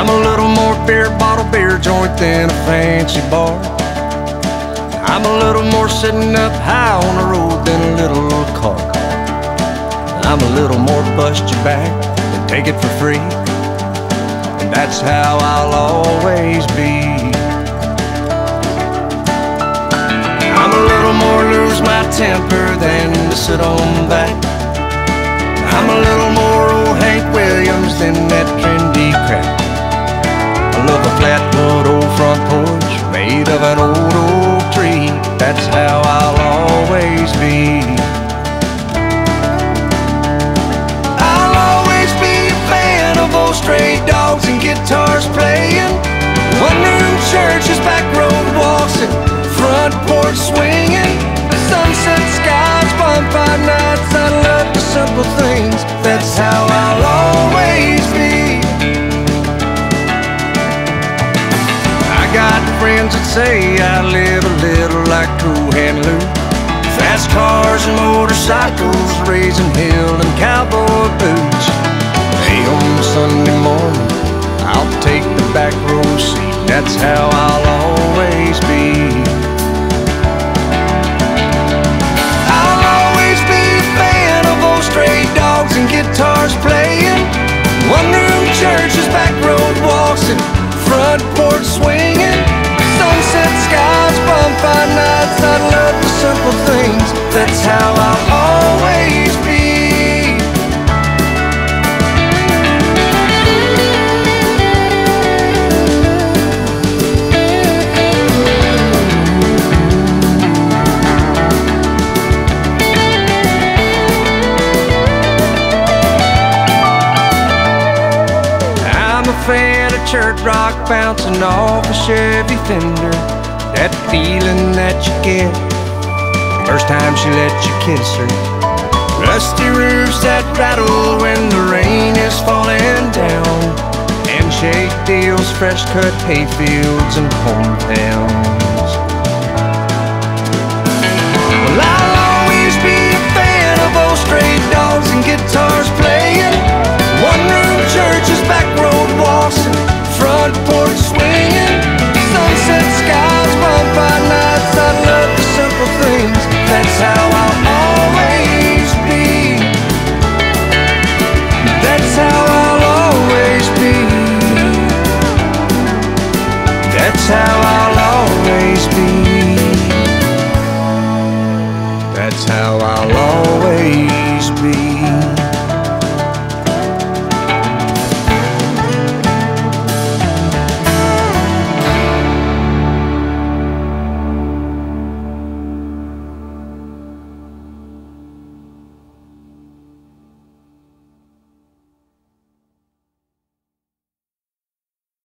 I'm a little more beer bottle beer joint than a fancy bar. I'm a little more sitting up high on the road than a little old car. I'm a little more bust your back than take it for free. And that's how I'll always be. I'm a little more lose my temper than to sit on back. I'm a little more old Hank Williams than that trendy crap. I love a flatwood old front porch made of an old oak tree. That's how I'll always be. I'll always be a fan of old stray dogs and guitars playing, one-room churches, back road walks, and front porch swinging. Sunset skies, bonfire nights, I love the simple things. That's how I'll always be. I got friends that say I live a little like Cool Hand Luke. Fast cars and motorcycles, raising hell and cowboy boots. Hey, on Sunday morning, I'll take the back row seat. That's how I'll always be. Stray dogs and guitars playing, one-room churches, back road walks, and front porch swinging. Sunset skies, bonfire nights, I love the simple things. That's how I'll always be. Fan of church rock bouncing off a Chevy fender. That feeling that you get first time she let you kiss her. Rusty roofs that rattle when the rain is falling down. Handshake deals, fresh cut hayfields and hometowns. Well, I'll always be a fan of old stray dogs and guitars.